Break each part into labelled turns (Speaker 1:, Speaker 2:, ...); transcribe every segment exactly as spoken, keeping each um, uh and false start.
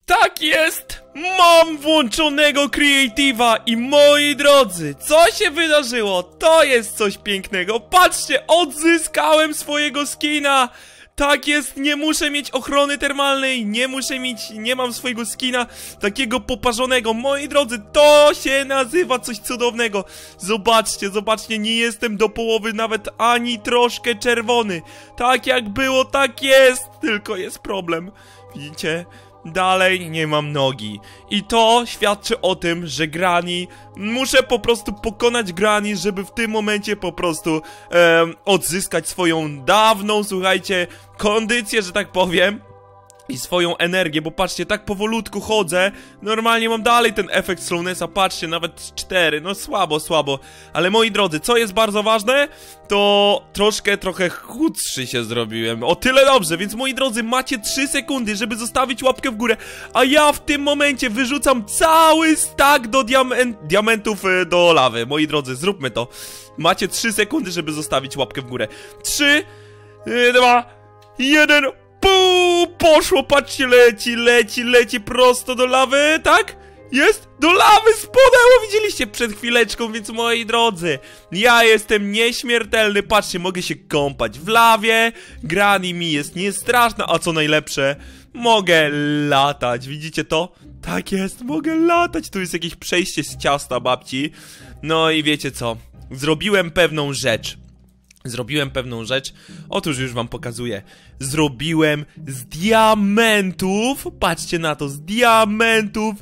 Speaker 1: Tak jest! Mam włączonego Creative'a i moi drodzy, co się wydarzyło? To jest coś pięknego. Patrzcie, odzyskałem swojego skina! Tak jest, nie muszę mieć ochrony termalnej, nie muszę mieć, nie mam swojego skina takiego poparzonego. Moi drodzy, to się nazywa coś cudownego. Zobaczcie, zobaczcie, nie jestem do połowy nawet ani troszkę czerwony. Tak jak było, tak jest, tylko jest problem. Widzicie? Dalej nie mam nogi. I to świadczy o tym, że Granny... Muszę po prostu pokonać Granny, żeby w tym momencie po prostu e, odzyskać swoją dawną, słuchajcie, kondycję, że tak powiem. I swoją energię, bo patrzcie, tak powolutku chodzę. Normalnie mam dalej ten efekt slownessa. Patrzcie, nawet cztery, no słabo, słabo. Ale moi drodzy, co jest bardzo ważne? To troszkę, trochę chudszy się zrobiłem. O tyle dobrze, więc moi drodzy, macie trzy sekundy, żeby zostawić łapkę w górę. A ja w tym momencie wyrzucam cały stack do diamen diamentów y, do lawy. Moi drodzy, zróbmy to. Macie trzy sekundy, żeby zostawić łapkę w górę. trzy, dwa, jeden... Puu, poszło, patrzcie, leci, leci, leci prosto do lawy, tak? Jest? Do lawy spłonęło, widzieliście przed chwileczką, więc moi drodzy, ja jestem nieśmiertelny, patrzcie, mogę się kąpać w lawie, Granny mi jest niestraszna, a co najlepsze, mogę latać, widzicie to? Tak jest, mogę latać, tu jest jakieś przejście z ciasta babci, no i wiecie co, zrobiłem pewną rzecz. Zrobiłem pewną rzecz, otóż już wam pokazuję. Zrobiłem z diamentów, patrzcie na to, z diamentów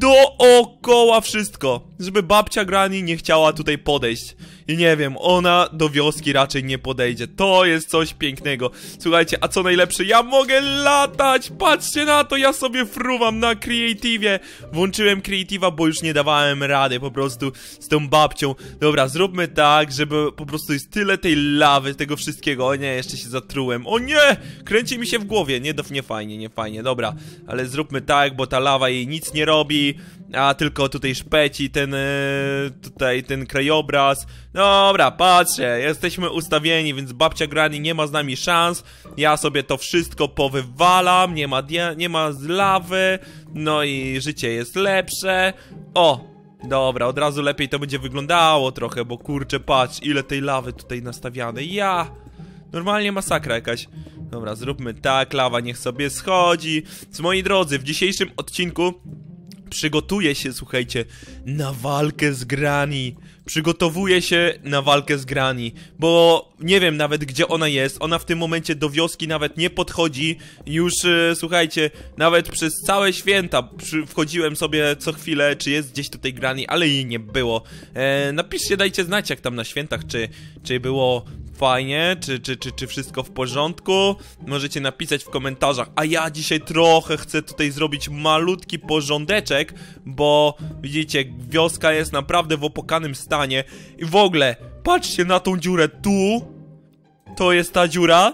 Speaker 1: dookoła wszystko, żeby babcia Granny nie chciała tutaj podejść. I nie wiem, ona do wioski raczej nie podejdzie. To jest coś pięknego. Słuchajcie, a co najlepsze, ja mogę latać. Patrzcie na to, ja sobie fruwam na Creative'ie. Włączyłem Creative'a, bo już nie dawałem rady po prostu z tą babcią. Dobra, zróbmy tak, żeby po prostu jest tyle tej lawy, tego wszystkiego. O nie, jeszcze się zatrułem. O nie, kręci mi się w głowie. Nie, nie fajnie, nie fajnie, dobra. Ale zróbmy tak, bo ta lawa jej nic nie robi, a tylko tutaj szpeci ten, e, tutaj ten krajobraz. Dobra, patrzcie, jesteśmy ustawieni, więc babcia Granny nie ma z nami szans. Ja sobie to wszystko powywalam, nie ma, nie ma z lawy. No i życie jest lepsze. O, dobra, od razu lepiej to będzie wyglądało trochę, bo kurczę, patrz, ile tej lawy tutaj nastawiane. Ja, normalnie masakra jakaś. Dobra, zróbmy tak, lawa niech sobie schodzi. Z moi drodzy, w dzisiejszym odcinku przygotuję się, słuchajcie, na walkę z Granny. Przygotowuję się na walkę z Granny, bo nie wiem nawet gdzie ona jest. Ona w tym momencie do wioski nawet nie podchodzi. Już, e, słuchajcie, nawet przez całe święta przy, wchodziłem sobie co chwilę, czy jest gdzieś tutaj Granny, ale jej nie było. E, napiszcie, dajcie znać jak tam na świętach, czy, czy było fajnie, czy, czy, czy, czy wszystko w porządku. Możecie napisać w komentarzach. A ja dzisiaj trochę chcę tutaj zrobić malutki porządeczek, bo widzicie, wioska jest naprawdę w opłakanym stanie. I w ogóle, patrzcie na tą dziurę. Tu to jest ta dziura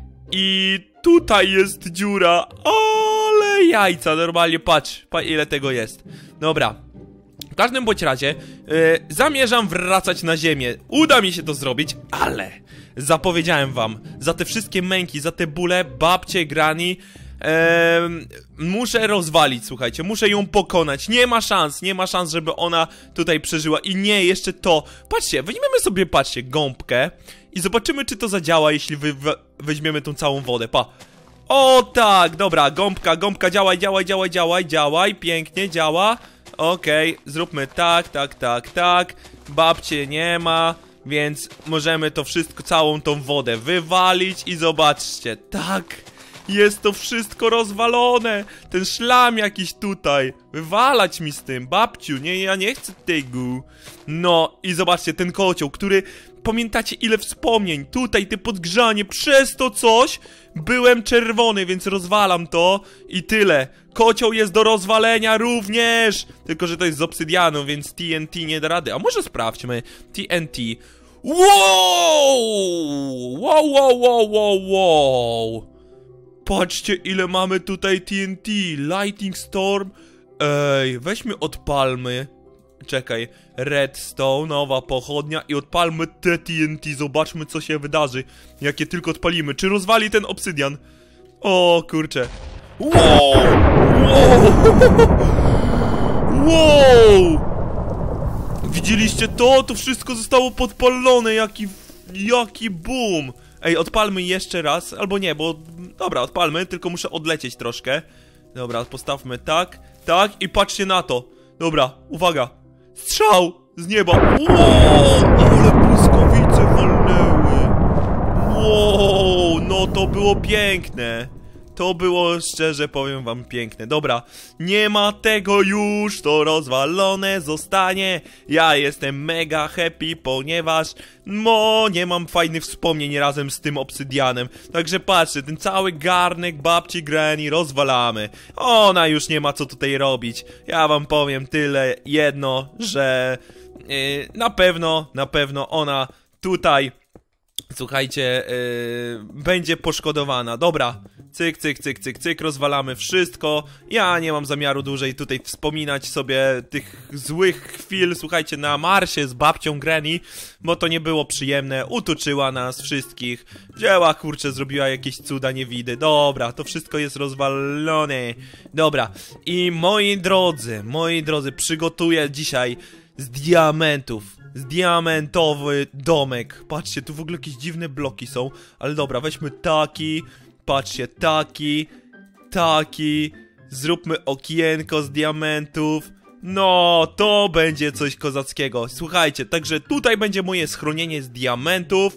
Speaker 1: i tutaj jest dziura. Ale jajca, normalnie patrz, patrz ile tego jest. Dobra, w każdym bądź razie yy, zamierzam wracać na ziemię. Uda mi się to zrobić, ale zapowiedziałem wam, za te wszystkie męki, za te bóle, babcie Granny, Eee, muszę rozwalić, słuchajcie, muszę ją pokonać. Nie ma szans, nie ma szans, żeby ona tutaj przeżyła. I nie, jeszcze to. Patrzcie, weźmiemy sobie, patrzcie, gąbkę i zobaczymy, czy to zadziała, jeśli wy, we, weźmiemy tą całą wodę. Pa. O tak, dobra, gąbka, gąbka, działaj, działaj, działaj, działaj, działaj, pięknie, działa. Okej, okay, zróbmy tak, tak, tak, tak. Babcie nie ma, więc możemy to wszystko, całą tą wodę wywalić i zobaczcie, tak. Jest to wszystko rozwalone. Ten szlam jakiś tutaj. Wywalać mi z tym, babciu. Nie, ja nie chcę tego. No i zobaczcie, ten kocioł, który... Pamiętacie ile wspomnień? Tutaj te podgrzanie. Przez to coś byłem czerwony, więc rozwalam to. I tyle. Kocioł jest do rozwalenia również. Tylko, że to jest z obsydianu, więc T N T nie da rady. A może sprawdźmy. T N T. Wow! Wow, wow, wow, wow, wow. Patrzcie ile mamy tutaj T N T, Lightning Storm. Ej, weźmy odpalmy. Czekaj, redstone, nowa pochodnia i odpalmy te T N T. Zobaczmy co się wydarzy, jakie tylko odpalimy. Czy rozwali ten obsydian? O kurczę. Wow! Wow! Wow! Widzieliście to? To wszystko zostało podpalone, jaki... Jaki boom! Ej, odpalmy jeszcze raz, albo nie, bo... Dobra, odpalmy, tylko muszę odlecieć troszkę. Dobra, postawmy tak, tak i patrzcie na to. Dobra, uwaga. Strzał z nieba. Wow, ale błyskawice walnęły. Wow, no to było piękne. To było, szczerze powiem wam, piękne. Dobra, nie ma tego już, to rozwalone zostanie. Ja jestem mega happy, ponieważ no, nie mam fajnych wspomnień razem z tym obsydianem. Także patrzcie, ten cały garnek babci Granny rozwalamy. Ona już nie ma co tutaj robić. Ja wam powiem tyle jedno, że yy, na pewno, na pewno ona tutaj... Słuchajcie, yy, będzie poszkodowana. Dobra, cyk, cyk, cyk, cyk, cyk, rozwalamy wszystko. Ja nie mam zamiaru dłużej tutaj wspominać sobie tych złych chwil, słuchajcie, na Marsie z babcią Granny, bo to nie było przyjemne, utuczyła nas wszystkich, wzięła, kurczę, zrobiła jakieś cuda niewidy. Dobra, to wszystko jest rozwalone. Dobra, i moi drodzy, moi drodzy, przygotuję dzisiaj z diamentów Z diamentowy domek. Patrzcie, tu w ogóle jakieś dziwne bloki są. Ale dobra, weźmy taki. Patrzcie, taki. Taki. Zróbmy okienko z diamentów. No, to będzie coś kozackiego. Słuchajcie, także tutaj będzie moje schronienie z diamentów.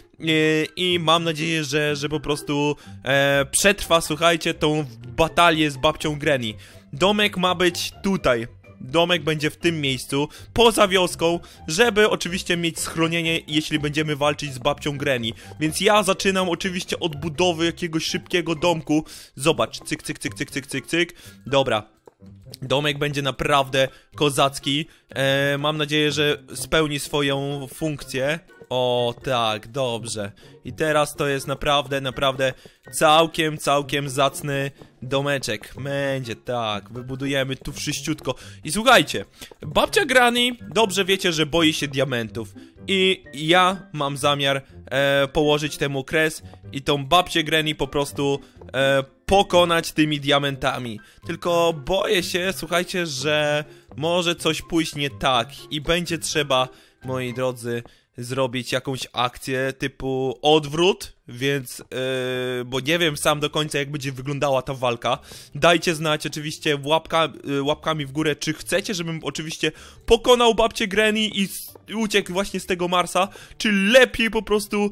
Speaker 1: Yy, I mam nadzieję, że, że po prostu e, przetrwa, słuchajcie, tą batalię z babcią Granny. Domek ma być tutaj. Domek będzie w tym miejscu, poza wioską, żeby oczywiście mieć schronienie, jeśli będziemy walczyć z babcią Granny. Więc ja zaczynam oczywiście od budowy jakiegoś szybkiego domku. Zobacz, cyk, cyk, cyk, cyk, cyk, cyk, cyk. Dobra. Domek będzie naprawdę kozacki. Eee, mam nadzieję, że spełni swoją funkcję. O tak, dobrze. I teraz to jest naprawdę, naprawdę całkiem, całkiem zacny domeczek. Będzie, tak, wybudujemy tu wszyściutko. I słuchajcie, babcia Granny, dobrze wiecie, że boi się diamentów. I ja mam zamiar e, położyć temu kres i tą babcię Granny po prostu e, pokonać tymi diamentami. Tylko boję się, słuchajcie, że może coś pójść nie tak i będzie trzeba, moi drodzy, zrobić jakąś akcję typu odwrót, więc, yy, bo nie wiem sam do końca, jak będzie wyglądała ta walka. Dajcie znać oczywiście łapka, yy, łapkami w górę, czy chcecie, żebym oczywiście pokonał babcię Granny i uciekł właśnie z tego Marsa, czy lepiej po prostu,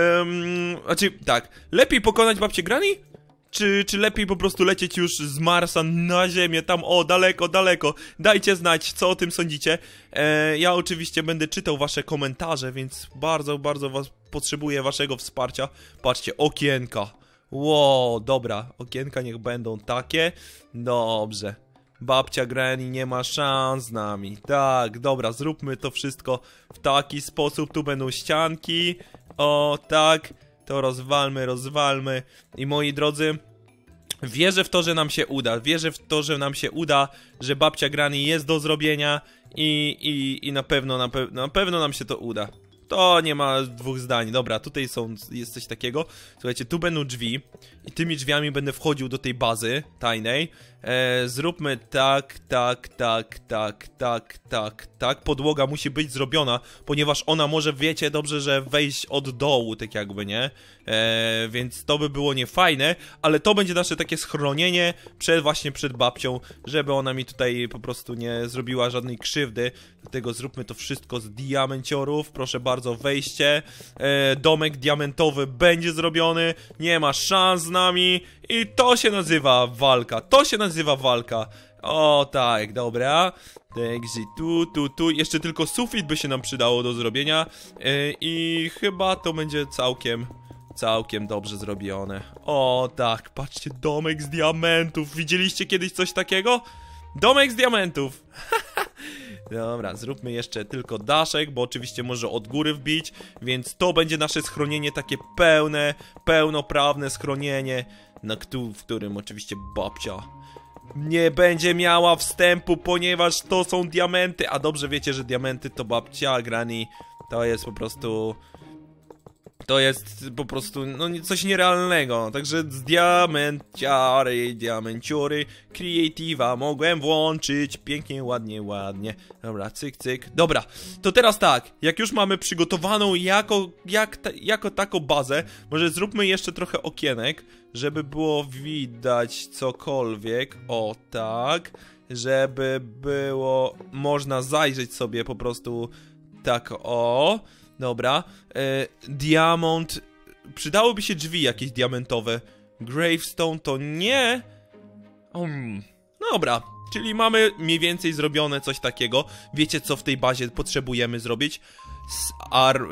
Speaker 1: yy, znaczy tak, lepiej pokonać babcię Granny? Czy, czy lepiej po prostu lecieć już z Marsa na Ziemię, tam o, daleko, daleko. Dajcie znać, co o tym sądzicie. e, Ja oczywiście będę czytał wasze komentarze, więc bardzo, bardzo was potrzebuję waszego wsparcia. Patrzcie, okienka. Wow, dobra, okienka niech będą takie. Dobrze. Babcia Granny nie ma szans z nami. Tak, dobra, zróbmy to wszystko w taki sposób. Tu będą ścianki. O, tak. To rozwalmy, rozwalmy. I moi drodzy, wierzę w to, że nam się uda. Wierzę w to, że nam się uda, że babcia Granny jest do zrobienia i, i, i na pewno, na, pe na pewno nam się to uda. To nie ma dwóch zdań. Dobra, tutaj są, jest coś takiego. Słuchajcie, tu będą drzwi i tymi drzwiami będę wchodził do tej bazy tajnej. E, zróbmy tak, tak, tak, tak, tak, tak, tak. Podłoga musi być zrobiona, ponieważ ona może, wiecie dobrze, że wejść od dołu, tak jakby, nie? E, więc to by było niefajne, ale to będzie nasze takie schronienie przed, właśnie przed babcią, żeby ona mi tutaj po prostu nie zrobiła żadnej krzywdy. Dlatego zróbmy to wszystko z diamenciorów. Proszę bardzo, wejście. E, domek diamentowy będzie zrobiony. Nie ma szans z nami. I to się nazywa walka. To się nazywa walka. O tak, dobra. Także tu, tu, tu. Jeszcze tylko sufit by się nam przydało do zrobienia. Yy, I chyba to będzie całkiem, całkiem dobrze zrobione. O tak, patrzcie, domek z diamentów. Widzieliście kiedyś coś takiego? Domek z diamentów. Dobra, zróbmy jeszcze tylko daszek, bo oczywiście może od góry wbić. Więc to będzie nasze schronienie, takie pełne, pełnoprawne schronienie, na któ w którym oczywiście babcia nie będzie miała wstępu, ponieważ to są diamenty. A dobrze wiecie, że diamenty to babcia Granny to jest po prostu To jest po prostu, no coś nierealnego. Także z diamenciary, diamenciory, creative'a mogłem włączyć. Pięknie, ładnie, ładnie. Dobra, cyk, cyk. Dobra, to teraz tak, jak już mamy przygotowaną jako, jak ta, jako taką bazę, może zróbmy jeszcze trochę okienek, żeby było widać cokolwiek. O, tak. Żeby było można zajrzeć sobie po prostu tak, o. Dobra, e, diamont. Przydałyby się drzwi jakieś diamentowe. Gravestone to nie. Um. Dobra, czyli mamy mniej więcej zrobione coś takiego. Wiecie, co w tej bazie potrzebujemy zrobić? S ar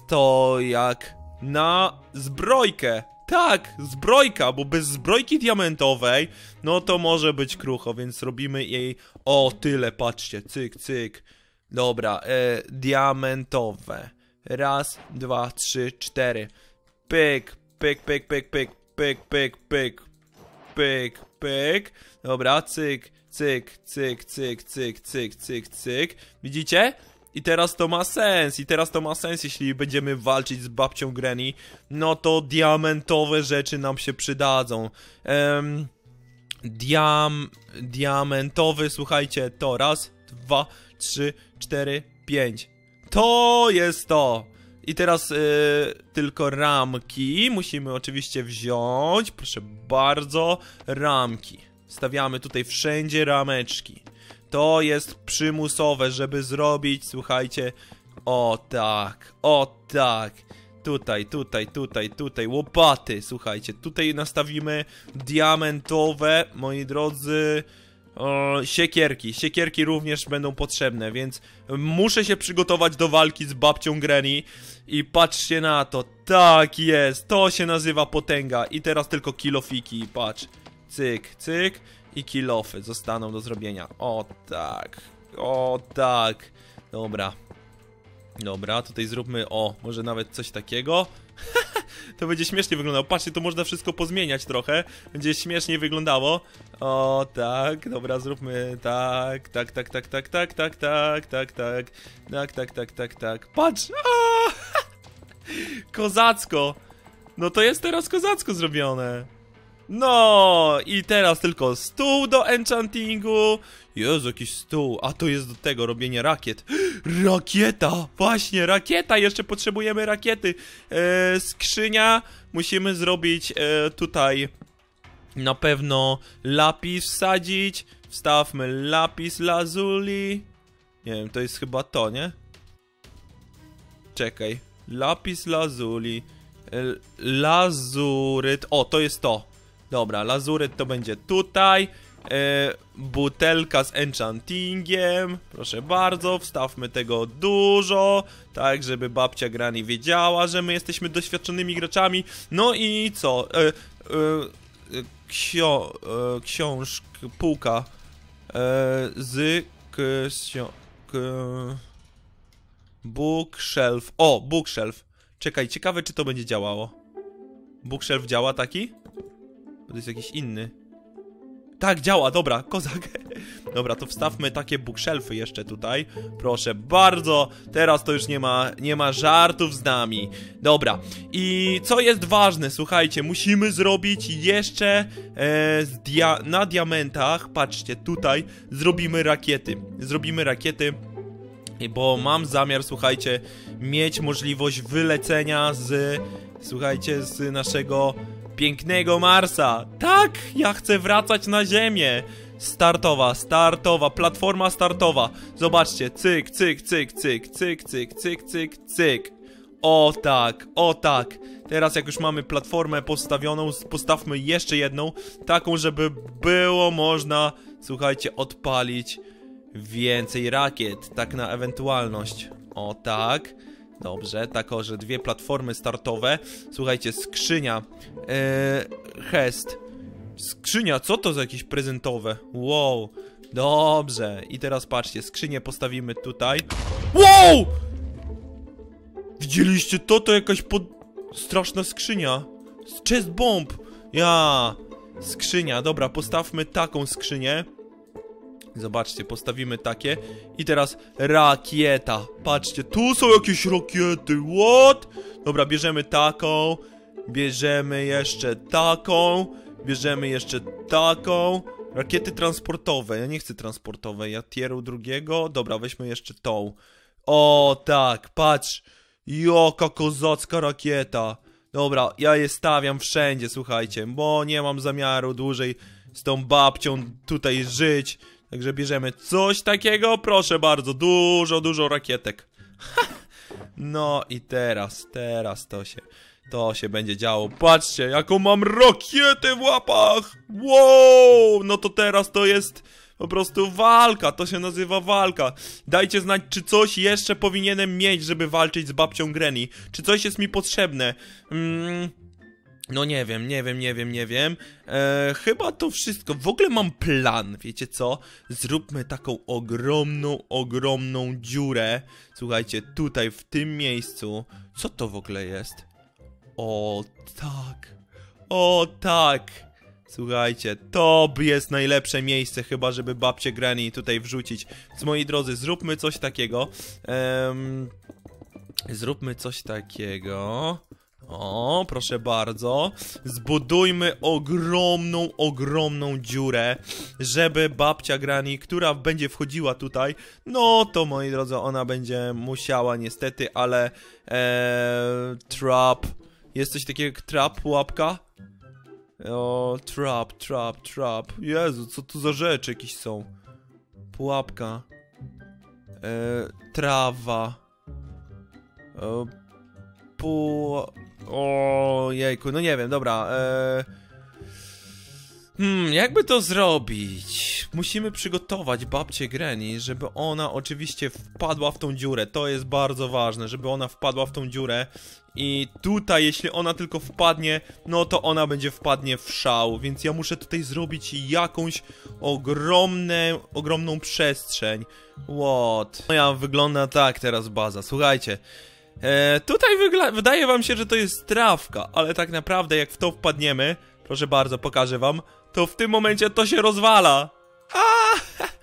Speaker 1: stojak na zbrojkę. Tak, zbrojka, bo bez zbrojki diamentowej no to może być krucho, więc robimy jej o tyle, patrzcie, cyk, cyk. Dobra, e, diamentowe. Raz, dwa, trzy, cztery. Pyk, pyk, pyk, pyk, pyk, pyk, pyk, pyk, pyk, pyk. Dobra, cyk, cyk, cyk, cyk, cyk, cyk, cyk, cyk. Widzicie? I teraz to ma sens, i teraz to ma sens, jeśli będziemy walczyć z babcią Granny. No to diamentowe rzeczy nam się przydadzą. Um, diam... Diamentowy, słuchajcie, to raz, dwa, trzy, cztery, pięć. To jest to. I teraz yy, tylko ramki musimy oczywiście wziąć. Proszę bardzo, ramki. Stawiamy tutaj wszędzie rameczki. To jest przymusowe, żeby zrobić, słuchajcie, o tak, o tak. Tutaj, tutaj, tutaj, tutaj, łopaty, słuchajcie. Tutaj nastawimy diamentowe, moi drodzy, o, siekierki. Siekierki również będą potrzebne, więc muszę się przygotować do walki z babcią Granny. I patrzcie na to, tak jest, to się nazywa potęga. I teraz tylko kilofiki, patrz. Cyk, cyk i kilofy zostaną do zrobienia. O tak, o tak. Dobra. Dobra, tutaj zróbmy, o, może nawet coś takiego. To będzie śmiesznie wyglądało. Patrzcie, to można wszystko pozmieniać trochę. Będzie śmiesznie wyglądało. O, tak, dobra, zróbmy tak, tak, tak, tak, tak, tak, tak, tak, tak, tak, tak, tak, tak, tak, tak. Patrz! Kozacko! No to jest teraz kozacko zrobione. No i teraz tylko stół do enchantingu. Jezu, jakiś stół. A to jest do tego robienia rakiet. Rakieta! Właśnie, rakieta! Jeszcze potrzebujemy rakiety. e, Skrzynia. Musimy zrobić e, tutaj na pewno lapis wsadzić. Wstawmy lapis lazuli. Nie wiem, to jest chyba to, nie? Czekaj. Lapis lazuli. e, Lazuryt. O, to jest to. Dobra, lazuryt to będzie tutaj. e, Butelka z enchantingiem. Proszę bardzo, wstawmy tego dużo. Tak, żeby babcia Granny wiedziała, że my jesteśmy doświadczonymi graczami. No i co? E, e, ksio, e, książk, półka e, z ksio, k, bookshelf. O, bookshelf. Czekaj, ciekawe czy to będzie działało. Bookshelf działa taki? To jest jakiś inny. Tak, działa, dobra, kozak. Dobra, to wstawmy takie bookshelfy jeszcze tutaj. Proszę bardzo, teraz to już nie ma, nie ma żartów z nami. Dobra, i co jest ważne, słuchajcie, musimy zrobić jeszcze e, z dia na diamentach, patrzcie, tutaj zrobimy rakiety. Zrobimy rakiety, bo mam zamiar, słuchajcie, mieć możliwość wylecenia z, słuchajcie, z naszego pięknego Marsa. Tak, ja chcę wracać na Ziemię. Startowa, startowa, platforma startowa. Zobaczcie, cyk, cyk, cyk, cyk, cyk, cyk, cyk, cyk, cyk. O tak, o tak. Teraz jak już mamy platformę postawioną, postawmy jeszcze jedną, taką, żeby było można, słuchajcie, odpalić więcej rakiet, tak na ewentualność. O tak. Dobrze, tak o, że dwie platformy startowe. Słuchajcie, skrzynia. Eee, Hest. Skrzynia, co to za jakieś prezentowe? Wow, dobrze. I teraz patrzcie, skrzynię postawimy tutaj. Wow! Widzieliście to? To jakaś pod... straszna skrzynia. Chest bomb. Ja. Skrzynia, dobra, postawmy taką skrzynię. Zobaczcie, postawimy takie. I teraz rakieta. Patrzcie, tu są jakieś rakiety. What? Dobra, bierzemy taką. Bierzemy jeszcze taką. Bierzemy jeszcze taką. Rakiety transportowe. Ja nie chcę transportowej. Ja tieru drugiego. Dobra, weźmy jeszcze tą. O, tak, patrz. Jaka kozacka rakieta. Dobra, ja je stawiam wszędzie, słuchajcie. Bo nie mam zamiaru dłużej z tą babcią tutaj żyć. Także bierzemy coś takiego, proszę bardzo, dużo, dużo rakietek. No i teraz, teraz to się, to się będzie działo. Patrzcie, jaką mam rakietę w łapach. Wow, no to teraz to jest po prostu walka, to się nazywa walka. Dajcie znać, czy coś jeszcze powinienem mieć, żeby walczyć z babcią Granny. Czy coś jest mi potrzebne. Mm... No nie wiem, nie wiem, nie wiem, nie wiem. Eee, chyba to wszystko. W ogóle mam plan, wiecie co? Zróbmy taką ogromną, ogromną dziurę. Słuchajcie, tutaj, w tym miejscu. Co to w ogóle jest? O, tak. O, tak. Słuchajcie, to jest najlepsze miejsce chyba, żeby babcię Granny tutaj wrzucić. Więc moi drodzy, zróbmy coś takiego. Eee, zróbmy coś takiego. O, proszę bardzo. Zbudujmy ogromną, ogromną dziurę, żeby babcia Granny, która będzie wchodziła tutaj, no to moi drodzy, ona będzie musiała niestety, ale ee, trap. Jest coś takiego jak trap, pułapka? O, trap, trap, trap. Jezu, co tu za rzeczy jakieś są? Pułapka. E, trawa. E, pu... O jejku, no nie wiem, dobra. E... Hmm, jakby to zrobić? Musimy przygotować babcię Granny, żeby ona oczywiście wpadła w tą dziurę. To jest bardzo ważne, żeby ona wpadła w tą dziurę. I tutaj, jeśli ona tylko wpadnie, no to ona będzie wpadnie w szał. Więc ja muszę tutaj zrobić jakąś ogromne, ogromną przestrzeń. What? Moja wygląda tak teraz baza, słuchajcie. E, tutaj wydaje wam się, że to jest trawka, ale tak naprawdę jak w to wpadniemy, proszę bardzo, pokażę wam, to w tym momencie to się rozwala. A!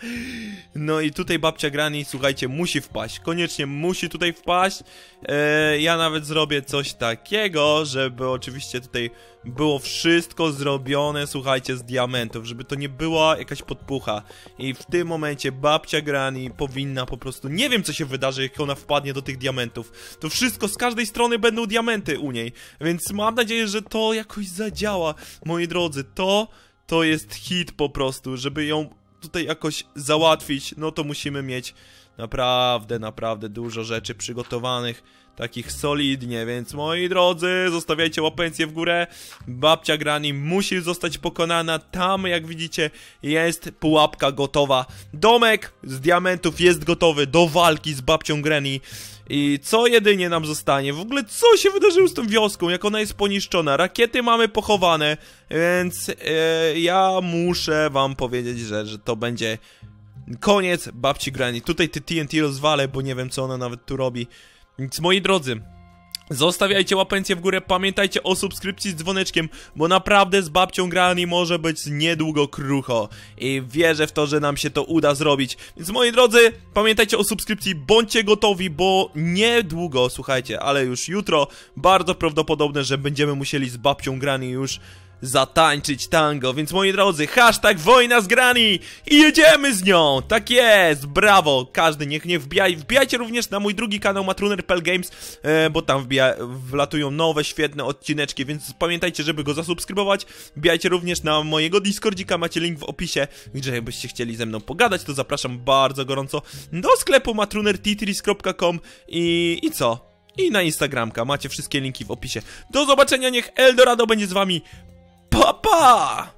Speaker 1: No i tutaj babcia Granny, słuchajcie, musi wpaść, koniecznie musi tutaj wpaść. e, Ja nawet zrobię coś takiego, żeby oczywiście tutaj było wszystko zrobione, słuchajcie, z diamentów, żeby to nie była jakaś podpucha. I w tym momencie babcia Granny powinna po prostu, nie wiem co się wydarzy, jak ona wpadnie do tych diamentów. To wszystko, z każdej strony będą diamenty u niej, więc mam nadzieję, że to jakoś zadziała. Moi drodzy, to, to jest hit po prostu, żeby ją tutaj jakoś załatwić, no to musimy mieć naprawdę, naprawdę dużo rzeczy przygotowanych, takich solidnie, więc moi drodzy, zostawiajcie łapencję w górę. Babcia Granny musi zostać pokonana. Tam, jak widzicie, jest pułapka gotowa. Domek z diamentów jest gotowy do walki z babcią Granny. I co jedynie nam zostanie? W ogóle co się wydarzyło z tą wioską? Jak ona jest poniszczona? Rakiety mamy pochowane, więc e, ja muszę wam powiedzieć, że, że to będzie koniec babci Granny. Tutaj te T N T rozwalę, bo nie wiem co ona nawet tu robi. Więc moi drodzy, zostawiajcie łapencję w górę, pamiętajcie o subskrypcji z dzwoneczkiem, bo naprawdę z babcią Granny może być niedługo krucho. I wierzę w to, że nam się to uda zrobić. Więc moi drodzy, pamiętajcie o subskrypcji, bądźcie gotowi, bo niedługo, słuchajcie, ale już jutro, bardzo prawdopodobne, że będziemy musieli z babcią Granny już zatańczyć tango, więc moi drodzy, hashtag wojna z Granny i jedziemy z nią, tak jest, brawo, każdy niech nie wbijaj, wbijajcie również na mój drugi kanał matruner kropka p l games, e, bo tam wbija, wlatują nowe, świetne odcineczki, więc pamiętajcie, żeby go zasubskrybować. Wbijajcie również na mojego Discordzika, macie link w opisie, gdzie jakbyście chcieli ze mną pogadać, to zapraszam bardzo gorąco do sklepu matruner tetris kropka com i, i co? I na Instagramka, macie wszystkie linki w opisie. Do zobaczenia, niech Eldorado będzie z wami. Pa, pa!